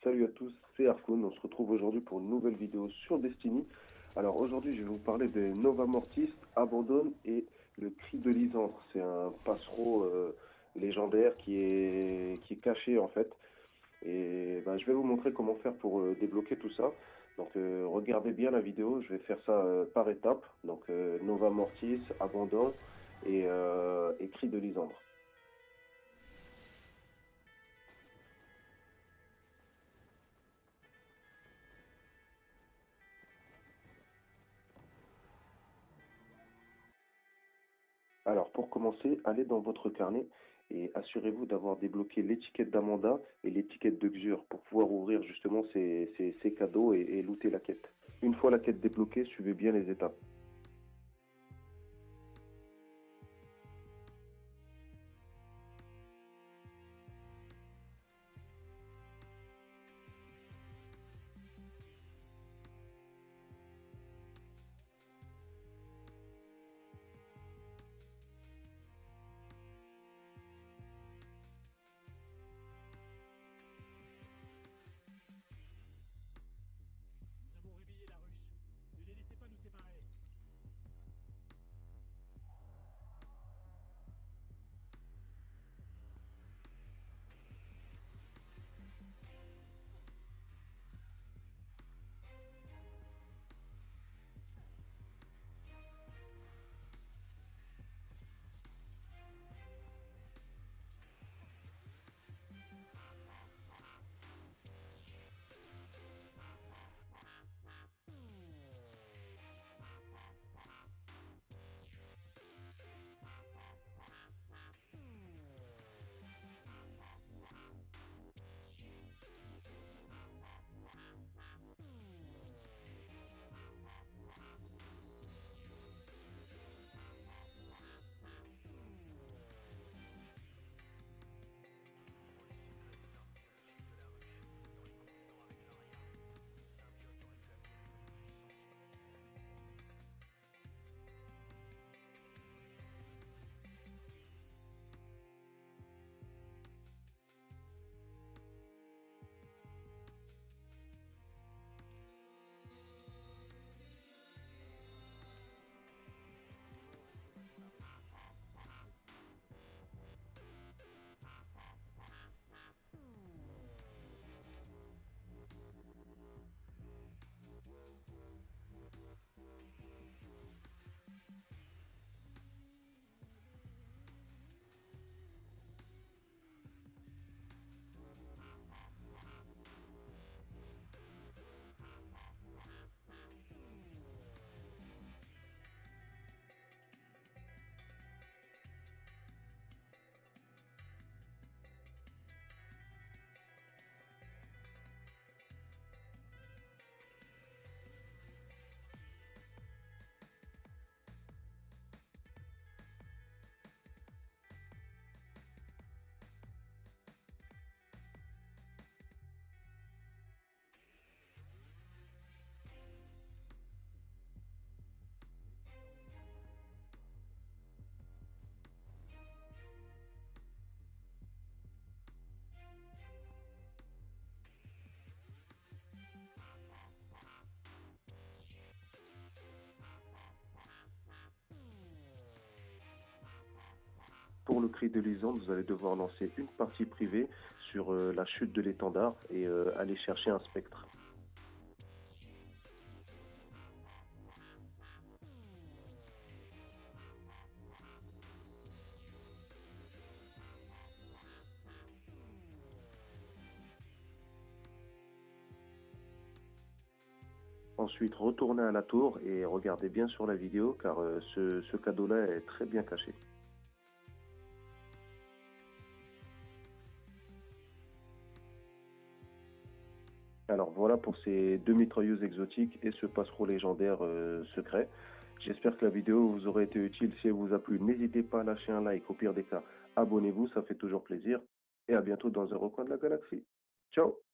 Salut à tous, c'est Arkoun. On se retrouve aujourd'hui pour une nouvelle vidéo sur Destiny. Alors aujourd'hui, je vais vous parler des Nova Mortis, Abandon et le Cri de Lysandre. C'est un passereau légendaire qui est caché en fait. Et ben, je vais vous montrer comment faire pour débloquer tout ça. Donc regardez bien la vidéo, je vais faire ça par étapes. Donc Nova Mortis, Abandon et Cri de Lysandre. Alors, pour commencer, allez dans votre carnet et assurez-vous d'avoir débloqué l'étiquette d'Amanda et l'étiquette de Xur pour pouvoir ouvrir justement ces cadeaux et looter la quête. Une fois la quête débloquée, suivez bien les étapes. Nous avons réveillé la ruche. Ne les laissez pas nous séparer. Pour le Cri de Lysandre, vous allez devoir lancer une partie privée sur la chute de l'étendard et aller chercher un spectre. Ensuite, retournez à la tour et regardez bien sur la vidéo car ce cadeau-là est très bien caché. Alors voilà pour ces deux mitrailleuses exotiques et ce passereau légendaire secret. J'espère que la vidéo vous aura été utile. Si elle vous a plu, n'hésitez pas à lâcher un like. Au pire des cas, abonnez-vous, ça fait toujours plaisir. Et à bientôt dans un recoin de la galaxie. Ciao!